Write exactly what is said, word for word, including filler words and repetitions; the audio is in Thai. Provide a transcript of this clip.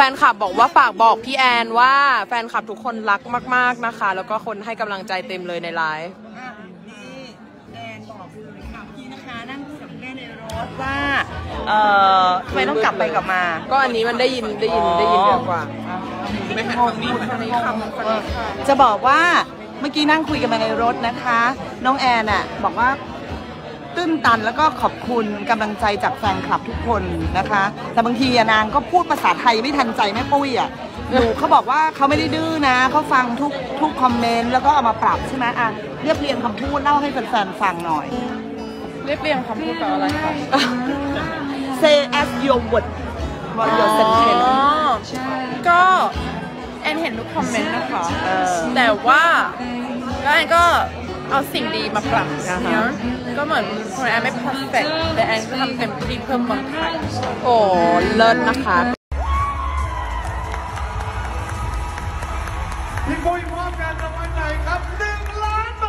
นคลับบอกว่าฝากบอกพี่แอนว่าแฟนคลับทุกคนรักมากๆนะคะแล้วก็คนให้กำลังใจเต็มเลยในไลฟ์นี่แอนบอกเลยค่ะพี่นะคะนั่งพูดกับแม่ในรถว่าเอ่อทำไมต้องกลับไปกลับมาก็อันนี้มันได้ยินได้ยินได้ยินเยอะกว่าไม่หันฝั่งนี้ฝั่งนี้คำจะบอกว่าเมื่อกี้นั่งคุยกันมาในรถนะคะน้องแอนอ่ะบอกว่าตื้นตันแล้วก็ขอบคุณกำลังใจจากแฟนคลับทุกคนนะคะแต่บางทีนางก็พูดภาษาไทยไม่ทันใจแม่ปุ้ยอ่ะดูเขาบอกว่าเขาไม่ได้ดื้อนะเขาฟังทุกทุกคอมเมนต์แล้วก็เอามาปรับใช่ไหมอ่ะเรียบเรียงคำพูดเล่าให้แฟนๆฟังหน่อยเรียบเรียงคำพูดกับอะไรคะ Say as your word what your sentence ก็แอนเห็นทุกคอมเมนต์นะคะแต่ว่าแล้วแอนก็เอาสิ่งดีมาปรับนะก็เหมือนคนแอนไม่ perfect แต่แอนก็ทำเต็มที่เพิ่มความไทยโอ้เลิศนะคะพี่ปุ้ยมอบการรางวัลใหญ่ครับหนึ่งล้านบาท